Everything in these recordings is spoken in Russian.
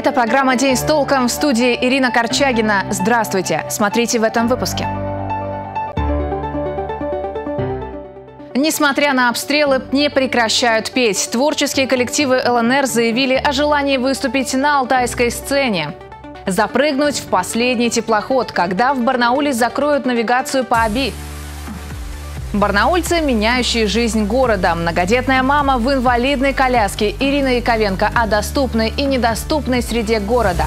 Это программа «День с толком», в студии Ирина Корчагина. Здравствуйте! Смотрите в этом выпуске. Несмотря на обстрелы, не прекращают петь. Творческие коллективы ЛНР заявили о желании выступить на алтайской сцене. Запрыгнуть в последний теплоход, когда в Барнауле закроют навигацию по Оби. Барнаульцы, меняющие жизнь города. Многодетная мама в инвалидной коляске. Ирина Яковенко о доступной и недоступной среде города.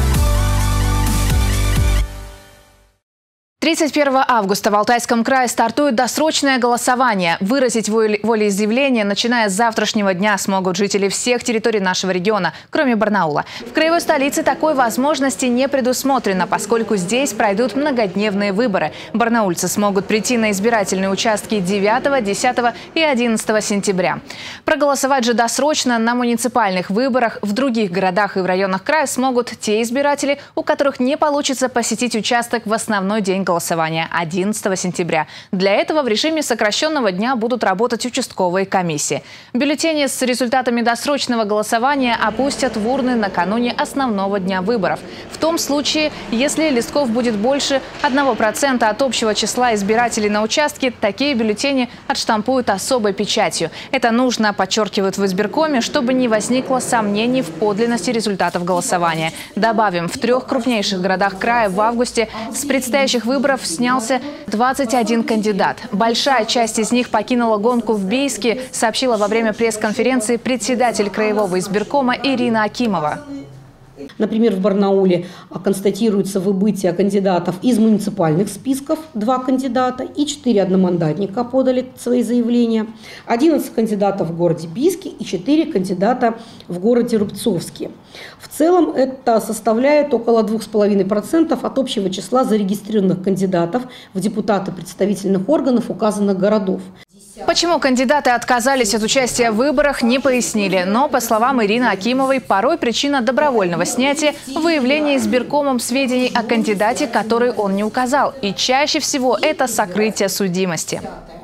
31 августа в Алтайском крае стартует досрочное голосование. Выразить волеизъявление, начиная с завтрашнего дня, смогут жители всех территорий нашего региона, кроме Барнаула. В краевой столице такой возможности не предусмотрено, поскольку здесь пройдут многодневные выборы. Барнаульцы смогут прийти на избирательные участки 9, 10 и 11 сентября. Проголосовать же досрочно на муниципальных выборах в других городах и в районах края смогут те избиратели, у которых не получится посетить участок в основной день голосования 11 сентября. Для этого в режиме сокращенного дня будут работать участковые комиссии. Бюллетени с результатами досрочного голосования опустят в урны накануне основного дня выборов. В том случае, если листков будет больше 1% от общего числа избирателей на участке, такие бюллетени отштампуют особой печатью. Это нужно, подчеркивают в избиркоме, чтобы не возникло сомнений в подлинности результатов голосования. Добавим, в 3 крупнейших городах края в августе с предстоящих выборов снялся 21 кандидат. Большая часть из них покинула гонку в Бийске, сообщила во время пресс-конференции председатель краевого избиркома Ирина Акимова. Например, в Барнауле констатируется выбытие кандидатов из муниципальных списков. 2 кандидата и 4 одномандатника подали свои заявления. 11 кандидатов в городе Бийске и 4 кандидата в городе Рубцовске. В целом это составляет около 2,5% от общего числа зарегистрированных кандидатов в депутаты представительных органов указанных городов. Почему кандидаты отказались от участия в выборах, не пояснили. Но, по словам Ирины Акимовой, порой причина добровольного снятия – выявление избиркомом сведений о кандидате, который он не указал. И чаще всего это сокрытие судимости.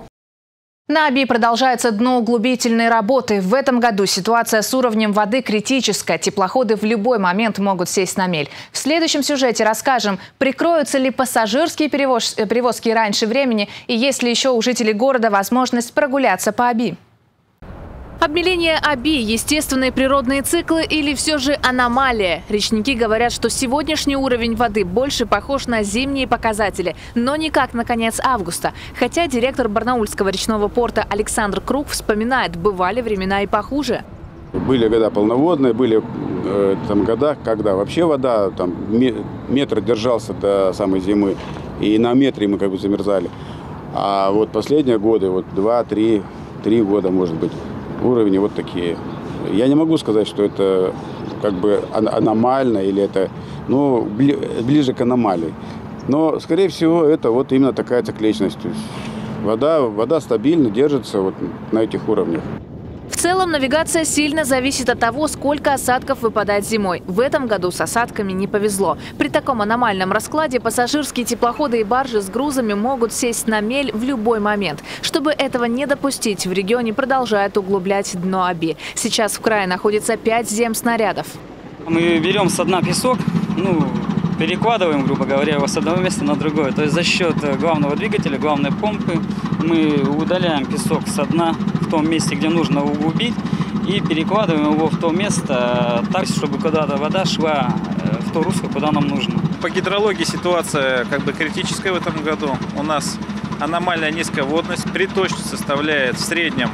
На Оби продолжаются дноуглубительные работы. В этом году ситуация с уровнем воды критическая. Теплоходы в любой момент могут сесть на мель. В следующем сюжете расскажем, прикроются ли пассажирские перевозки раньше времени и есть ли еще у жителей города возможность прогуляться по Оби. Обмеление Оби – естественные природные циклы или все же аномалия? Речники говорят, что сегодняшний уровень воды больше похож на зимние показатели, но никак на конец августа. Хотя директор Барнаульского речного порта Александр Круг вспоминает, бывали времена и похуже. Были года полноводные, были года, когда вообще вода метр держался до самой зимы, и на метре мы замерзали. А вот последние годы, 2-3 года, может быть, уровни вот такие. Я не могу сказать, что это аномально или это ближе к аномалии. Но, скорее всего, это именно такая цикличность. То есть вода стабильно держится на этих уровнях. В целом навигация сильно зависит от того, сколько осадков выпадает зимой. В этом году с осадками не повезло. При таком аномальном раскладе пассажирские теплоходы и баржи с грузами могут сесть на мель в любой момент. Чтобы этого не допустить, в регионе продолжают углублять дно Оби. Сейчас в крае находится 5 земснарядов. Мы берем со дна песок, перекладываем, грубо говоря, его с одного места на другое. То есть за счет главного двигателя, главной помпы мы удаляем песок со дна в том месте, где нужно углубить, и перекладываем его в то место так, чтобы куда-то вода шла в то русло, куда нам нужно. По гидрологии ситуация критическая в этом году. У нас аномальная низкая водность. Приточность составляет в среднем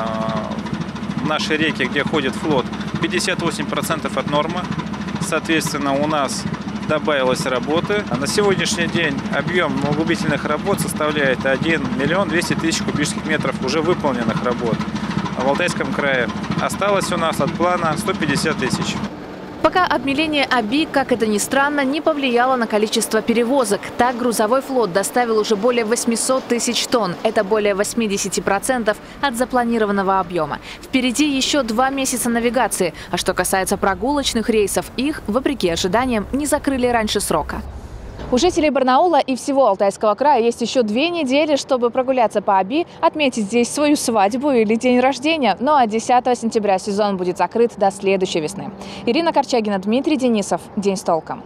в нашей реке, где ходит флот, 58% от нормы. Соответственно, у нас добавилось работы. На сегодняшний день объем углубительных работ составляет 1 200 000 кубических метров уже выполненных работ. В Алтайском крае осталось у нас от плана 150 000. Пока обмеление Оби, как это ни странно, не повлияло на количество перевозок. Так, грузовой флот доставил уже более 800 000 тонн. Это более 80% от запланированного объема. Впереди еще 2 месяца навигации. А что касается прогулочных рейсов, их, вопреки ожиданиям, не закрыли раньше срока. У жителей Барнаула и всего Алтайского края есть еще 2 недели, чтобы прогуляться по Оби, отметить здесь свою свадьбу или день рождения. Ну а 10 сентября сезон будет закрыт до следующей весны. Ирина Корчагина, Дмитрий Денисов. День с толком.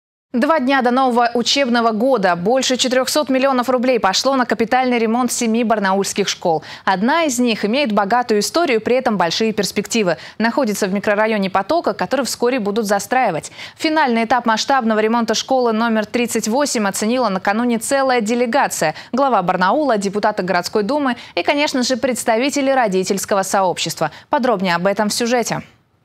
2 дня до нового учебного года. Больше 400 миллионов рублей пошло на капитальный ремонт 7 барнаульских школ. Одна из них имеет богатую историю, при этом большие перспективы. Находится в микрорайоне Потока, который вскоре будут застраивать. Финальный этап масштабного ремонта школы номер 38 оценила накануне целая делегация. Глава Барнаула, депутаты городской думы и, конечно же, представители родительского сообщества. Подробнее об этом в сюжете.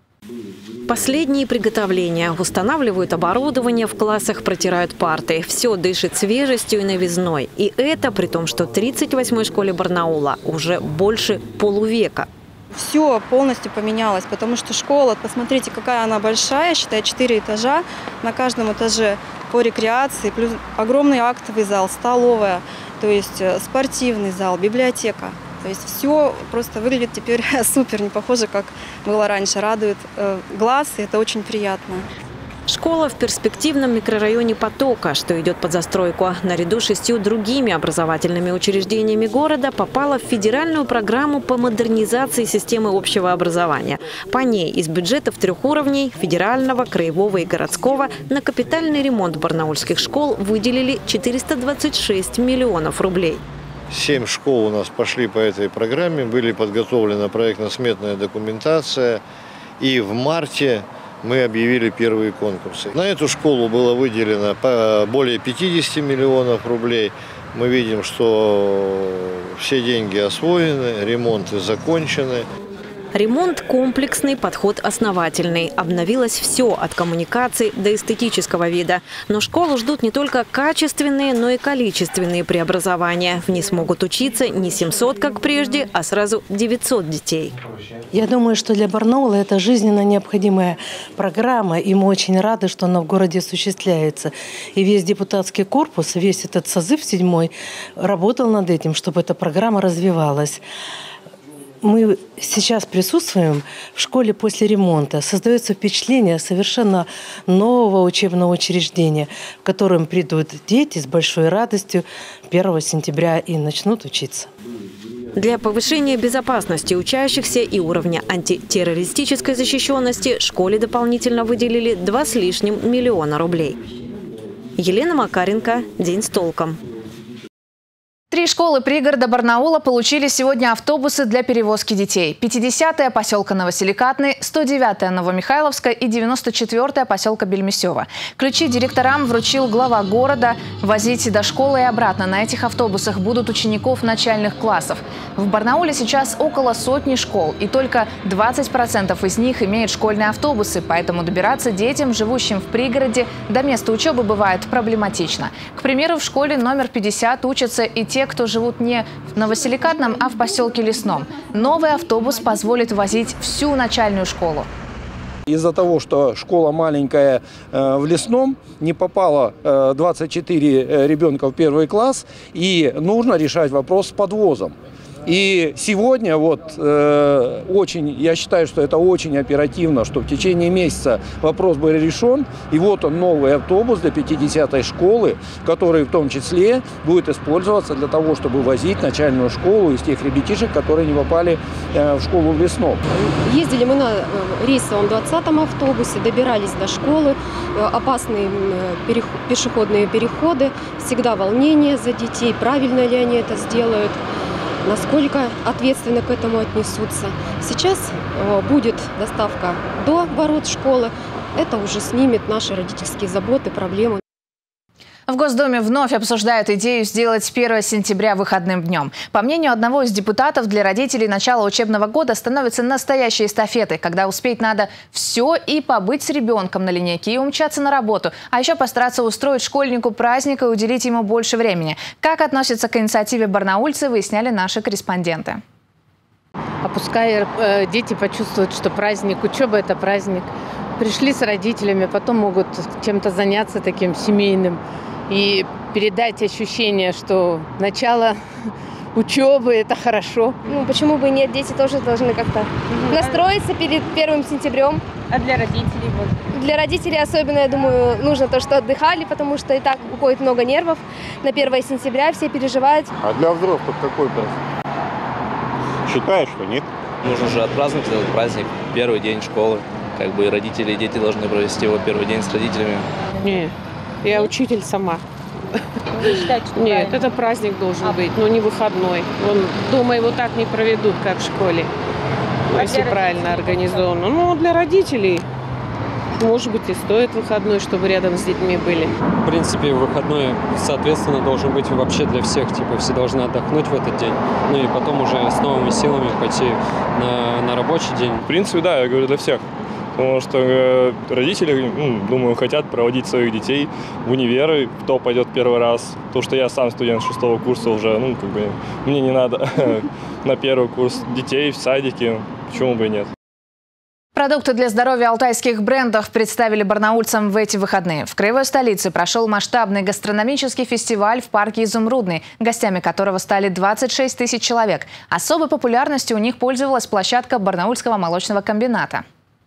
Последние приготовления. Устанавливают оборудование, в классах протирают парты. Все дышит свежестью и новизной. И это при том, что 38-й школе Барнаула уже больше полувека. Все полностью поменялось, потому что школа, посмотрите, какая она большая, считай, 4 этажа. На каждом этаже по рекреации, плюс огромный актовый зал, столовая, то есть спортивный зал, библиотека. То есть все просто выглядит теперь супер, не похоже, как было раньше. Радует глаз, и это очень приятно. Школа в перспективном микрорайоне Потока, что идет под застройку, наряду с 6 другими образовательными учреждениями города, попала в федеральную программу по модернизации системы общего образования. По ней из бюджетов 3 уровней – федерального, краевого и городского – на капитальный ремонт барнаульских школ выделили 426 миллионов рублей. 7 школ у нас пошли по этой программе, были подготовлена проектно-сметная документация, и в марте мы объявили первые конкурсы. На эту школу было выделено более 50 миллионов рублей. Мы видим, что все деньги освоены, ремонты закончены. Ремонт комплексный, подход основательный. Обновилось все от коммуникаций до эстетического вида. Но школу ждут не только качественные, но и количественные преобразования. В ней смогут учиться не 700, как прежде, а сразу 900 детей. Я думаю, что для Барнаула это жизненно необходимая программа, и мы очень рады, что она в городе осуществляется. И весь депутатский корпус, весь этот созыв 7-й работал над этим, чтобы эта программа развивалась. Мы сейчас присутствуем в школе после ремонта. Создается впечатление совершенно нового учебного учреждения, в котором придут дети с большой радостью 1 сентября и начнут учиться. Для повышения безопасности учащихся и уровня антитеррористической защищенности школе дополнительно выделили 2 с лишним миллиона рублей. Елена Макаренко. День с толком. 3 школы пригорода Барнаула получили сегодня автобусы для перевозки детей. 50-я поселка Новоселикатный, 109-я Новомихайловская и 94-я поселка Бельмесева. Ключи директорам вручил глава города. Возить до школы и обратно на этих автобусах будут учеников начальных классов. В Барнауле сейчас около 100 школ, и только 20% из них имеют школьные автобусы, поэтому добираться детям, живущим в пригороде, до места учебы бывает проблематично. К примеру, в школе номер 50 учатся и те, кто живут не в Новоселикатном, а в поселке Лесном. Новый автобус позволит возить всю начальную школу. Из-за того, что школа маленькая в Лесном, не попало 24 ребенка в 1 класс, и нужно решать вопрос с подвозом. И сегодня я считаю, что это очень оперативно, что в течение месяца вопрос был решен. И вот он, новый автобус для 50-й школы, который в том числе будет использоваться для того, чтобы возить начальную школу из тех ребятишек, которые не попали в школу в Лесном. Ездили мы на рейсовом 20-м автобусе, добирались до школы, опасные пешеходные переходы, всегда волнение за детей, правильно ли они это сделают, насколько ответственно к этому отнесутся. Сейчас будет доставка до ворот школы. Это уже снимет наши родительские заботы, проблемы. В Госдуме вновь обсуждают идею сделать 1 сентября выходным днем. По мнению одного из депутатов, для родителей начало учебного года становится настоящей эстафетой, когда успеть надо все и побыть с ребенком на линейке, и умчаться на работу, а еще постараться устроить школьнику праздник и уделить ему больше времени. Как относятся к инициативе барнаульцы, выясняли наши корреспонденты. А пускай дети почувствуют, что праздник, учеба – это праздник. Пришли с родителями, потом могут чем-то заняться таким семейным. И передать ощущение, что начало учебы – это хорошо. Ну, почему бы и нет? Дети тоже должны как-то настроиться перед 1 сентябрем. А для родителей? Для родителей особенно, я думаю, нужно то, что отдыхали, потому что и так уходит много нервов. На 1 сентября все переживают. А для взрослых какой праздник? Считаешь, что нет? Нужно же отпраздновать этот праздник. Первый день школы. Как бы и родители, и дети должны провести его первый день с родителями. Нет, я учитель сама. Вы считаете, что Нет, это праздник должен быть, но не выходной. Думаю, его так не проведут, как в школе, если правильно организовано. Ну, для родителей, может быть, и стоит выходной, чтобы рядом с детьми были. В принципе, выходной, соответственно, должен быть вообще для всех. Типа, все должны отдохнуть в этот день. Ну и потом уже с новыми силами пойти на рабочий день. В принципе, да, я говорю, для всех. Потому что родители, думаю, хотят проводить своих детей в универы, кто пойдет первый раз. Потому что я сам студент 6-го курса уже, мне не надо на первый курс детей в садике, почему бы и нет. Продукты для здоровья алтайских брендов представили барнаульцам в эти выходные. В краевой столице прошел масштабный гастрономический фестиваль в парке «Изумрудный», гостями которого стали 26 тысяч человек. Особой популярностью у них пользовалась площадка Барнаульского молочного комбината.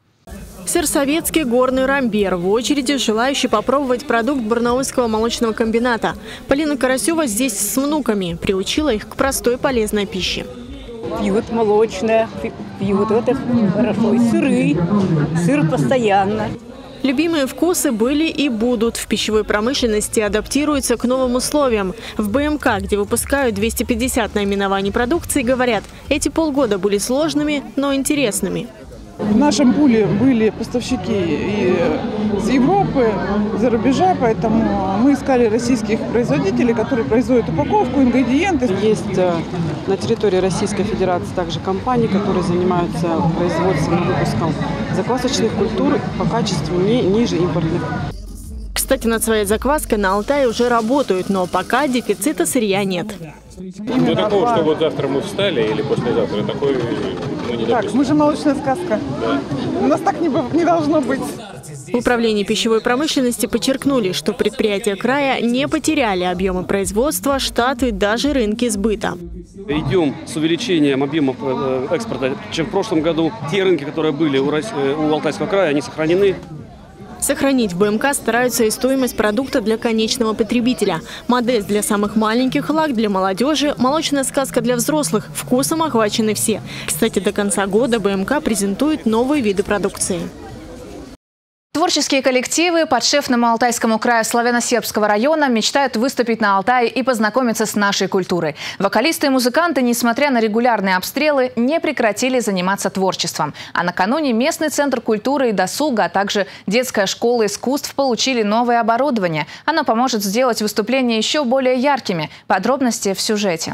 Сырсоветский горный рамбер. В очереди желающие попробовать продукт Барнаульского молочного комбината. Полина Карасева здесь с внуками. Приучила их к простой полезной пище. Пьют молочное, пьют, это хорошо. И сыры, сыр постоянно. Любимые вкусы были и будут. В пищевой промышленности адаптируются к новым условиям. В БМК, где выпускают 250 наименований продукции, говорят, эти полгода были сложными, но интересными. В нашем пуле были поставщики и с Европы, за рубежа, поэтому мы искали российских производителей, которые производят упаковку, ингредиенты. Есть на территории Российской Федерации также компании, которые занимаются производством и выпуском заквасочных культур по качеству не ниже импортных. Кстати, над своей закваской на Алтае уже работают, но пока дефицита сырья нет. До такого, что вот завтра мы встали или послезавтра, такой мы не допустим. Так, мы же молочная сказка. Да. У нас так не должно быть. В управлении пищевой промышленности подчеркнули, что предприятия края не потеряли объемы производства, штаты, даже рынки сбыта. Идем с увеличением объемов экспорта, чем в прошлом году. Те рынки, которые были у Алтайского края, они сохранены. Сохранить в БМК стараются и стоимость продукта для конечного потребителя. Модес для самых маленьких, лак для молодежи, молочная сказка для взрослых. Вкусом охвачены все. Кстати, до конца года БМК презентует новые виды продукции. Творческие коллективы подшефному Алтайскому краю Славяно-Сербского района мечтают выступить на Алтае и познакомиться с нашей культурой. Вокалисты и музыканты, несмотря на регулярные обстрелы, не прекратили заниматься творчеством. А накануне местный центр культуры и досуга, а также детская школа искусств получили новое оборудование. Оно поможет сделать выступления еще более яркими. Подробности в сюжете.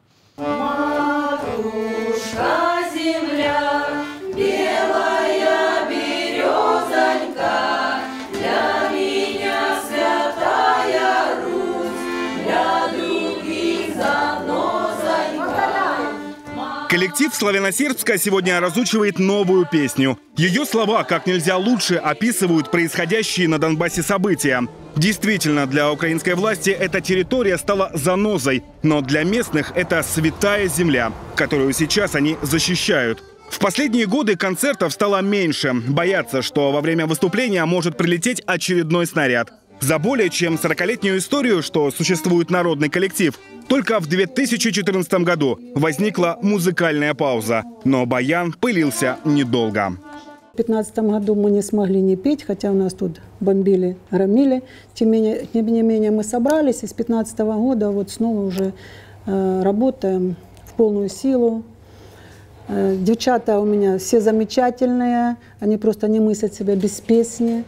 Коллектив Славяно-Сербска сегодня разучивает новую песню. Ее слова как нельзя лучше описывают происходящие на Донбассе события. Действительно, для украинской власти эта территория стала занозой, но для местных это святая земля, которую сейчас они защищают. В последние годы концертов стало меньше. Боятся, что во время выступления может прилететь очередной снаряд. За более чем 40-летнюю историю, что существует народный коллектив, только в 2014 году возникла музыкальная пауза. Но баян пылился недолго. В 2015 году мы не смогли не петь, хотя у нас тут бомбили, громили. Тем не менее мы собрались, и с 2015 года вот снова уже работаем в полную силу. Девчата у меня все замечательные, они просто не мыслят себя без песни.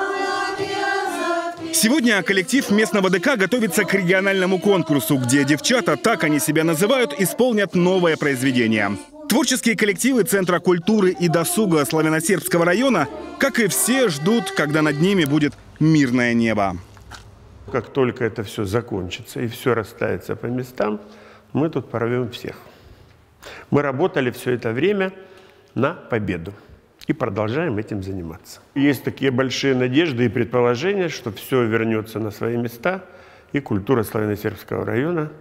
Сегодня коллектив местного ДК готовится к региональному конкурсу, где девчата, так они себя называют, исполнят новое произведение. Творческие коллективы Центра культуры и досуга Славяно-Сербского района, как и все, ждут, когда над ними будет мирное небо. Как только это все закончится и все расставится по местам, мы тут порвем всех. Мы работали все это время на победу. И продолжаем этим заниматься. Есть такие большие надежды и предположения, что все вернется на свои места, и культура Славяно-Сербского района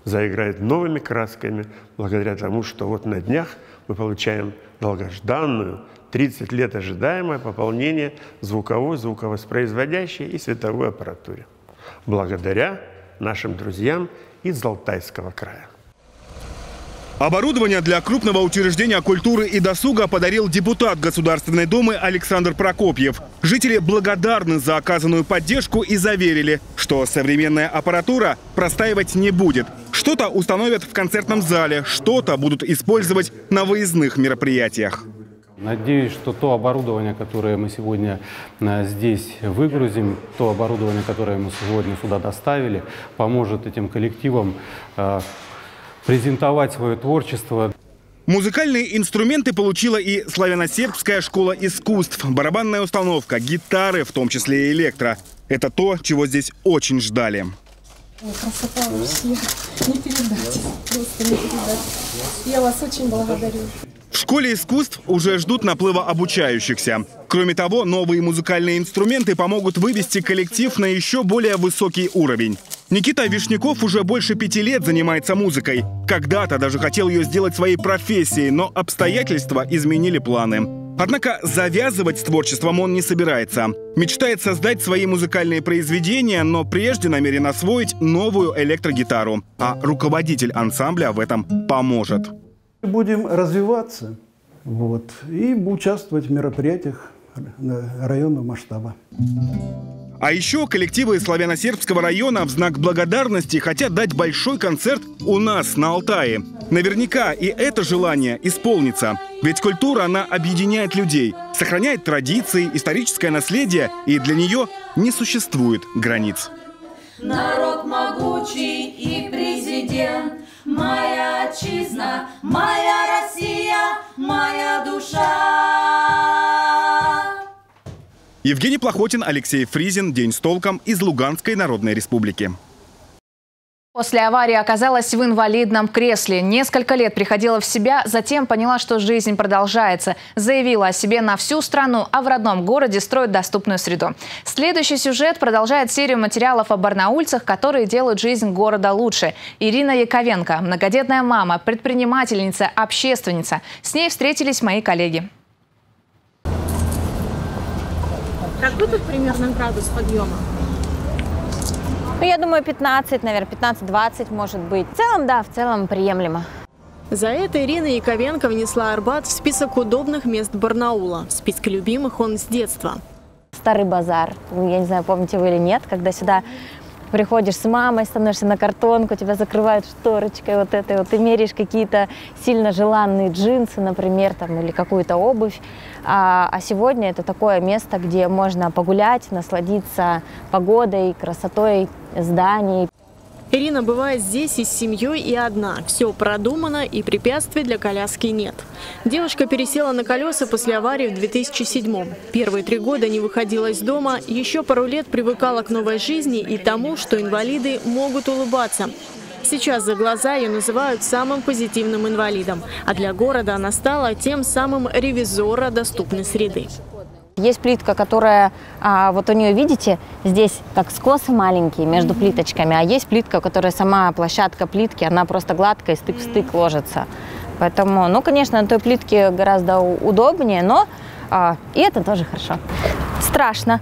заиграет новыми красками, благодаря тому, что вот на днях мы получаем долгожданную, 30 лет ожидаемое пополнение звуковой, звуковоспроизводящей и световой аппаратуре. Благодаря нашим друзьям из Алтайского края. Оборудование для крупного учреждения культуры и досуга подарил депутат Государственной Думы Александр Прокопьев. Жители благодарны за оказанную поддержку и заверили, что современная аппаратура простаивать не будет. Что-то установят в концертном зале, что-то будут использовать на выездных мероприятиях. Надеюсь, что то оборудование, которое мы сегодня здесь выгрузим, то оборудование, которое мы сегодня сюда доставили, поможет этим коллективам презентовать свое творчество. Музыкальные инструменты получила и славяно-сербская школа искусств. Барабанная установка, гитары, в том числе и электро. Это то, чего здесь очень ждали. Красота вообще не передать. Просто не передать. Я вас очень благодарю. В школе искусств уже ждут наплыва обучающихся. Кроме того, новые музыкальные инструменты помогут вывести коллектив на еще более высокий уровень. Никита Вишняков уже больше 5 лет занимается музыкой. Когда-то даже хотел ее сделать своей профессией, но обстоятельства изменили планы. Однако завязывать с творчеством он не собирается. Мечтает создать свои музыкальные произведения, но прежде намерен освоить новую электрогитару. А руководитель ансамбля в этом поможет. Будем развиваться и участвовать в мероприятиях районного масштаба. А еще коллективы славяно-сербского района в знак благодарности хотят дать большой концерт у нас на Алтае. Наверняка и это желание исполнится. Ведь культура, она объединяет людей, сохраняет традиции, историческое наследие, и для нее не существует границ. Народ могучий и президент, моя отчизна, моя Россия, моя душа. Евгений Плохотин, Алексей Фризин. День с толком из Луганской Народной Республики. После аварии оказалась в инвалидном кресле. Несколько лет приходила в себя, затем поняла, что жизнь продолжается. Заявила о себе на всю страну, а в родном городе строит доступную среду. Следующий сюжет продолжает серию материалов о барнаульцах, которые делают жизнь города лучше. Ирина Яковенко, многодетная мама, предпринимательница, общественница. С ней встретились мои коллеги. Какой тут примерно градус подъема? Ну, я думаю, 15, наверное, 15-20 может быть. В целом, да, в целом приемлемо. За это Ирина Яковенко внесла Арбат в список удобных мест Барнаула. В списке любимых он с детства. Старый базар. Я не знаю, помните вы или нет, когда сюда приходишь с мамой, становишься на картонку, тебя закрывают шторочкой вот этой вот, ты меряешь какие-то сильно желанные джинсы, например, там, или какую-то обувь. А сегодня это такое место, где можно погулять, насладиться погодой, красотой зданий. Ирина бывает здесь и с семьей, и одна. Все продумано, и препятствий для коляски нет. Девушка пересела на колеса после аварии в 2007-м. Первые 3 года не выходила из дома, еще пару лет привыкала к новой жизни и тому, что инвалиды могут улыбаться. Сейчас за глаза ее называют самым позитивным инвалидом, а для города она стала тем самым ревизора доступной среды. Есть плитка, которая, вот у нее, видите, здесь как скосы маленькие между плиточками, а есть плитка, которая сама площадка плитки, она просто гладкая, стык в стык ложится. Поэтому, ну, конечно, на той плитке гораздо удобнее, но и это тоже хорошо. Страшно.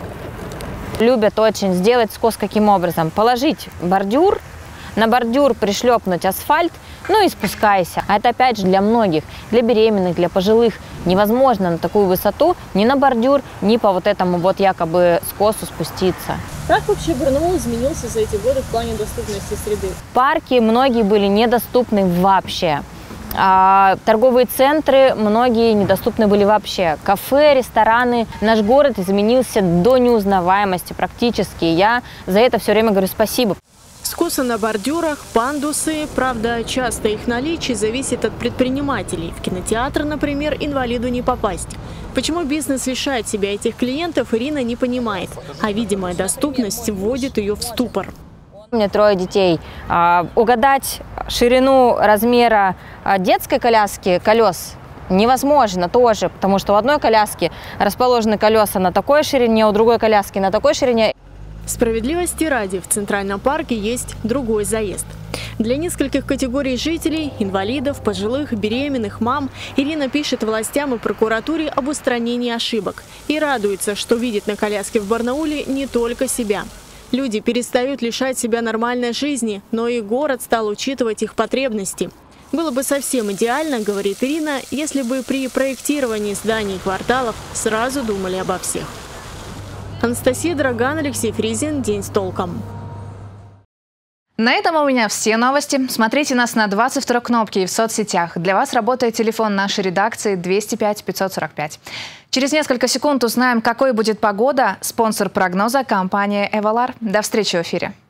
Любят очень сделать скос каким образом? Положить бордюр, на бордюр пришлепнуть асфальт, ну и спускайся. А это опять же для многих, для беременных, для пожилых невозможно на такую высоту ни на бордюр, ни по вот этому вот якобы скосу спуститься. Как вообще Барнаул изменился за эти годы в плане доступности среды? Парки многие были недоступны вообще. Торговые центры многие недоступны были вообще. Кафе, рестораны. Наш город изменился до неузнаваемости практически. Я за это все время говорю спасибо. Скосы на бордюрах, пандусы. Правда, часто их наличие зависит от предпринимателей. В кинотеатр, например, инвалиду не попасть. Почему бизнес лишает себя этих клиентов, Ирина не понимает. А видимая доступность вводит ее в ступор. У меня 3 детей. Угадать ширину размера детской коляски, колес, невозможно тоже, потому что у одной коляски расположены колеса на такой ширине, у другой коляски на такой ширине. Справедливости ради, в Центральном парке есть другой заезд. Для нескольких категорий жителей – инвалидов, пожилых, беременных, мам – Ирина пишет властям и прокуратуре об устранении ошибок. И радуется, что видит на коляске в Барнауле не только себя. Люди перестают лишать себя нормальной жизни, но и город стал учитывать их потребности. Было бы совсем идеально, говорит Ирина, если бы при проектировании зданий и кварталов сразу думали обо всех. Анастасия Драган, Алексей Фризин. День с толком. На этом у меня все новости. Смотрите нас на 22 кнопке и в соцсетях. Для вас работает телефон нашей редакции 205 545. Через несколько секунд узнаем, какой будет погода. Спонсор прогноза – компания «Эвалар». До встречи в эфире.